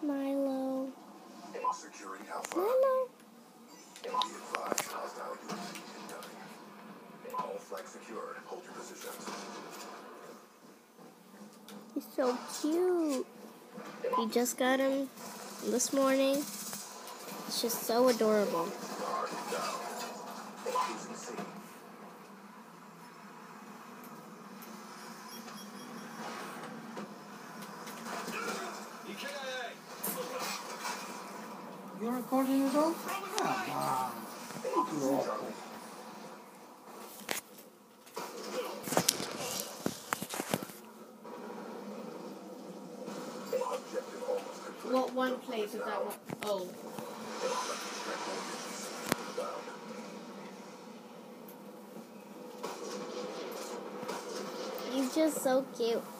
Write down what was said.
Mylo. Securing Alpha. Mylo. Be advised, hostile units incoming. All flags secured. Hold your positions. He's so cute. We just got him this morning. It's just so adorable. Guard down. Losing C. You're recording it all? Come on. You're awful. Objective almost complete. What one place is that one? Oh. He's just so cute.